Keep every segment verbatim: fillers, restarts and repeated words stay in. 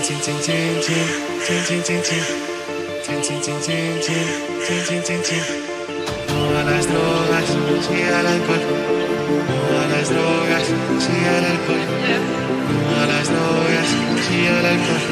chin, chin, chin, chin, chin, chin, chin, chin, chin, chin, chin, chin, chin, chin, chin, chin. No a las drogas, sí al alcohol. No a las drogas, sí al alcohol. No a las drogas, sí al alcohol.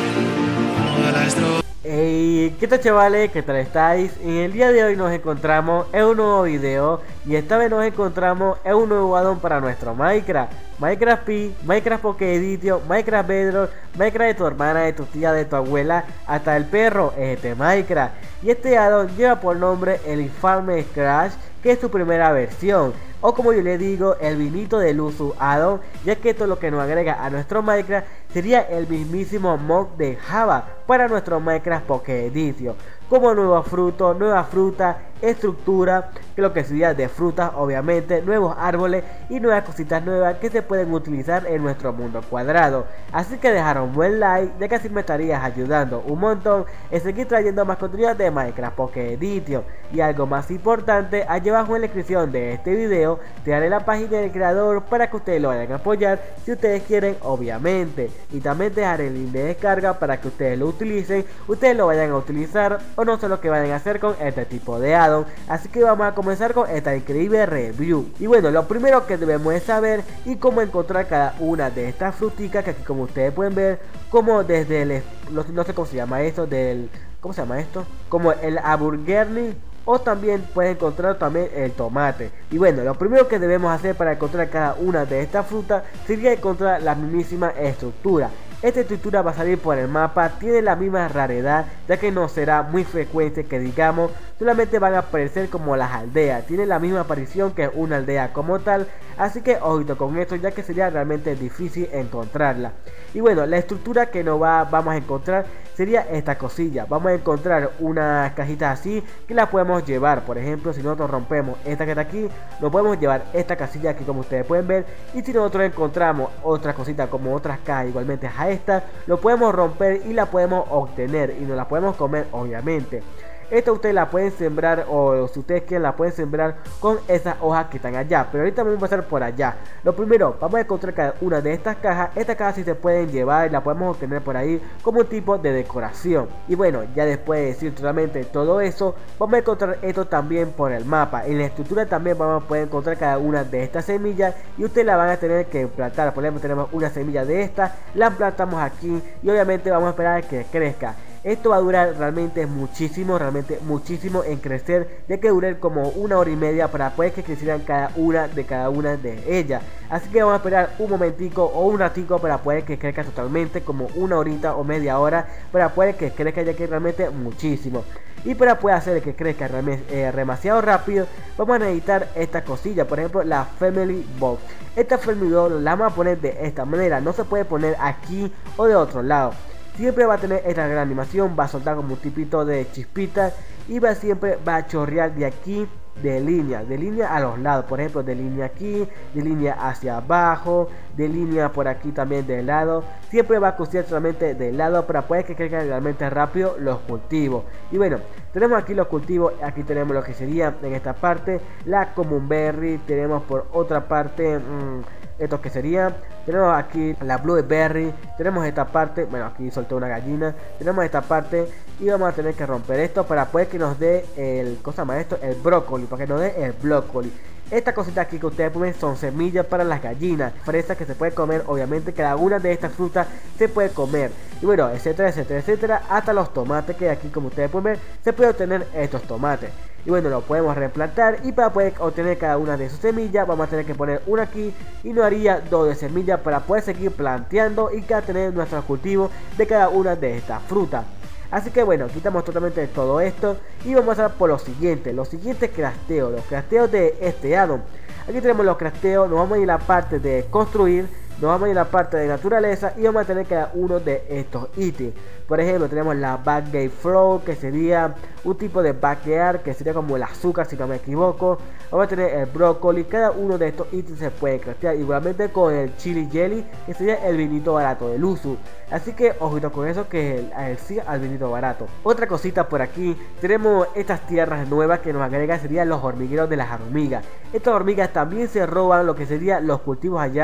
No a las drogas. Hey, ¿qué tal, chavales? ¿Qué tal estáis? En el día de hoy nos encontramos en un nuevo video y esta vez nos encontramos en un nuevo addon para nuestro Minecraft. Minecraft Pi, Minecraft Pocket Edition, Minecraft Bedrock, Minecraft de tu hermana, de tu tía, de tu abuela, hasta el perro, este Minecraft. Y este addon lleva por nombre el Infame Crash, que es su primera versión, o como yo le digo, el vinito de Luzu addon, ya que esto lo que nos agrega a nuestro Minecraft sería el mismísimo mod de Java para nuestro Minecraft Pocket Edition, como nuevos frutos, nueva fruta, estructura, que lo que sería de frutas obviamente, nuevos árboles y nuevas cositas nuevas que se pueden utilizar en nuestro mundo cuadrado. Así que dejar un buen like, ya que así me estarías ayudando un montón en seguir trayendo más contenido de Minecraft Pocket Edition. Y algo más importante, allí abajo en la descripción de este video te daré la página del creador para que ustedes lo vayan a apoyar si ustedes quieren obviamente, y también te dejaré el link de descarga para que ustedes lo utilicen, ustedes lo vayan a utilizar o no sé lo que vayan a hacer con este tipo de addon. Así que vamos a comenzar con esta increíble review. Y bueno, lo primero que debemos es saber y cómo encontrar cada una de estas fruticas, que aquí como ustedes pueden ver, como desde el, no sé cómo se llama esto, del, ¿cómo se llama esto? Como el aburgerni, o también pueden encontrar también el tomate. Y bueno, lo primero que debemos hacer para encontrar cada una de estas frutas sería encontrar la mismísima estructura. Esta estructura va a salir por el mapa, tiene la misma raridad, ya que no será muy frecuente que digamos, solamente van a aparecer como las aldeas, tiene la misma aparición que una aldea como tal, así que ojito con esto, ya que sería realmente difícil encontrarla. Y bueno, la estructura que nos va, vamos a encontrar sería esta cosilla. Vamos a encontrar unas cajitas así que las podemos llevar. Por ejemplo, si nosotros rompemos esta que está aquí, nos podemos llevar esta casilla aquí como ustedes pueden ver. Y si nosotros encontramos otra cosita como otras cajas igualmente a esta, lo podemos romper y la podemos obtener y nos la podemos comer obviamente. Esta ustedes la pueden sembrar, o si ustedes quieren la pueden sembrar con esas hojas que están allá. Pero ahorita vamos a empezar por allá. Lo primero, vamos a encontrar cada una de estas cajas. Estas cajas sí se pueden llevar y la podemos obtener por ahí como un tipo de decoración. Y bueno, ya después de decir totalmente todo eso, vamos a encontrar esto también por el mapa. En la estructura también vamos a poder encontrar cada una de estas semillas y ustedes la van a tener que plantar. Por ejemplo, tenemos una semilla de esta, la plantamos aquí y obviamente vamos a esperar a que crezca. Esto va a durar realmente muchísimo, realmente muchísimo en crecer, ya que durar como una hora y media para poder que crecieran cada una de cada una de ellas. Así que vamos a esperar un momentico o un ratico para poder que crezca totalmente, como una horita o media hora, para poder que crezca, ya que realmente muchísimo. Y para poder hacer que crezca eh, demasiado rápido, vamos a necesitar esta cosilla, por ejemplo la Family Box. Esta Family Box la vamos a poner de esta manera, no se puede poner aquí o de otro lado. Siempre va a tener esta gran animación, va a soltar como un tipito de chispitas y va siempre va a chorrear de aquí de línea, de línea a los lados, por ejemplo de línea aquí, de línea hacia abajo, de línea por aquí también de lado, siempre va a costear solamente de lado para poder que crezcan realmente rápido los cultivos. Y bueno, tenemos aquí los cultivos, aquí tenemos lo que sería en esta parte la Common Berry, tenemos por otra parte mmm, esto que sería, tenemos aquí la Blueberry, tenemos esta parte, bueno aquí solté una gallina, tenemos esta parte y vamos a tener que romper esto para poder que nos dé el, cosa más esto, el brócoli, para que nos dé el brócoli. Esta cosita aquí que ustedes pueden son semillas para las gallinas, fresas que se puede comer, obviamente cada una de estas frutas se puede comer. Y bueno, etcétera, etcétera, etcétera, hasta los tomates que aquí como ustedes pueden ver, se puede obtener estos tomates. Y bueno, lo podemos replantar y para poder obtener cada una de sus semillas vamos a tener que poner una aquí y no haría dos de semillas para poder seguir planteando y cada tener nuestros cultivos de cada una de estas frutas. Así que bueno, quitamos totalmente todo esto y vamos a pasar por lo siguiente, los siguientes crafteos, los crafteos de este addon. Aquí tenemos los crafteos, nos vamos a ir a la parte de construir, nos vamos a ir a la parte de naturaleza y vamos a tener cada uno de estos ítems. Por ejemplo, tenemos la Backgate Flow, que sería un tipo de backyard, que sería como el azúcar si no me equivoco. Vamos a tener el brócoli, cada uno de estos ítems se puede craftear igualmente con el Chili Jelly, que sería el vinito barato del Luzu. Así que ojito con eso, que es el, el sí al vinito barato. Otra cosita por aquí, tenemos estas tierras nuevas que nos agregan, serían los hormigueros de las hormigas. Estas hormigas también se roban lo que serían los cultivos allá,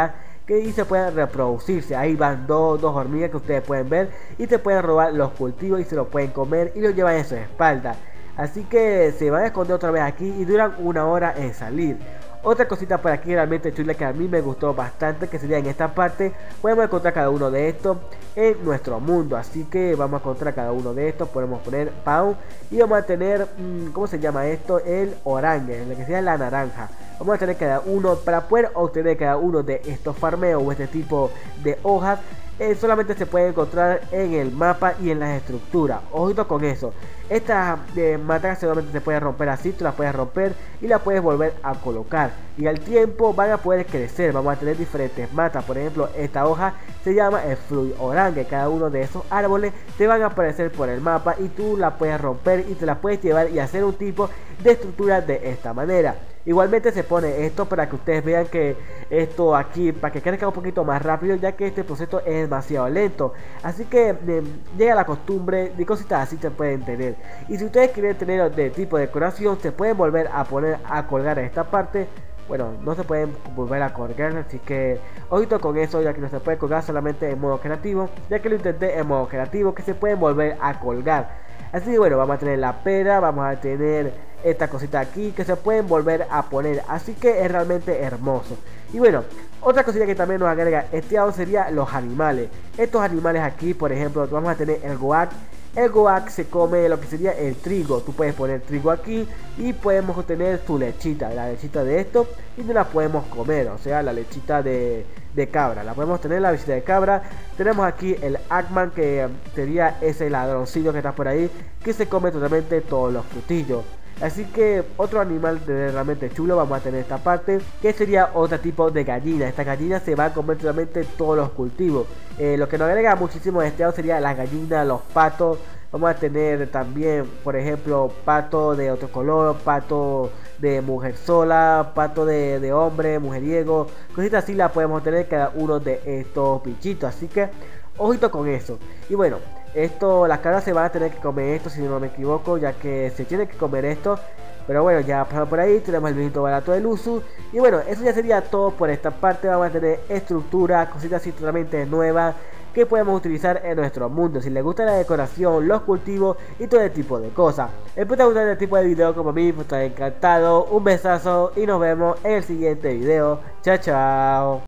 que y se pueden reproducirse. Ahí van dos, dos hormigas que ustedes pueden ver y te pueden robar los cultivos y se los pueden comer y los llevan en su espalda. Así que se van a esconder otra vez aquí y duran una hora en salir. Otra cosita por aquí realmente chula que a mí me gustó bastante, que sería en esta parte, podemos encontrar cada uno de estos en nuestro mundo. Así que vamos a encontrar cada uno de estos, podemos poner Pound y vamos a tener, ¿cómo se llama esto? El orange, lo que sea la naranja. Vamos a tener cada uno, para poder obtener cada uno de estos farmeos o este tipo de hojas. Eh, solamente se puede encontrar en el mapa y en las estructuras. Ojito con eso. Estas eh, matas solamente se pueden romper así. Tú las puedes romper y las puedes volver a colocar. Y al tiempo van a poder crecer. Vamos a tener diferentes matas. Por ejemplo, esta hoja se llama el Fruit Orange. Cada uno de esos árboles te van a aparecer por el mapa y tú la puedes romper y te la puedes llevar y hacer un tipo de estructura de esta manera. Igualmente se pone esto para que ustedes vean que esto aquí, para que crezca un poquito más rápido, ya que este proceso es demasiado lento. Así que eh, llega la costumbre de cositas así se pueden tener. Y si ustedes quieren tener de tipo de decoración, se pueden volver a poner a colgar en esta parte. Bueno, no se pueden volver a colgar, así que ojito con eso, ya que no se puede colgar solamente en modo creativo, ya que lo intenté en modo creativo, que se pueden volver a colgar. Así que bueno, vamos a tener la pera, vamos a tener esta cosita aquí que se pueden volver a poner, así que es realmente hermoso. Y bueno, otra cosita que también nos agrega este addon sería los animales. Estos animales aquí, por ejemplo, vamos a tener el goat. El goat se come lo que sería el trigo. Tú puedes poner trigo aquí y podemos obtener su lechita, la lechita de esto, y no la podemos comer, o sea, la lechita de, de cabra. La podemos tener, la lechita de cabra. Tenemos aquí el Ackman, que sería ese ladroncillo que está por ahí, que se come totalmente todos los frutillos. Así que otro animal realmente chulo vamos a tener esta parte, que sería otro tipo de gallina. Esta gallina se va a comer totalmente todos los cultivos. Eh, lo que nos agrega muchísimo de este addon sería las gallinas, los patos. Vamos a tener también, por ejemplo, pato de otro color, pato de mujer sola, pato de, de hombre, mujeriego. Cositas así las podemos tener cada uno de estos bichitos. Así que ojito con eso. Y bueno, esto, las cabras se van a tener que comer esto, si no me equivoco, ya que se tiene que comer esto. Pero bueno, ya pasamos por ahí, tenemos el viejito barato del Usu. Y bueno, eso ya sería todo por esta parte. Vamos a tener estructura, cositas así totalmente nuevas que podemos utilizar en nuestro mundo. Si les gusta la decoración, los cultivos y todo este tipo de cosas. Espero que te guste este tipo de video como a mí, pues estoy encantado. Un besazo y nos vemos en el siguiente video. Chao, chao.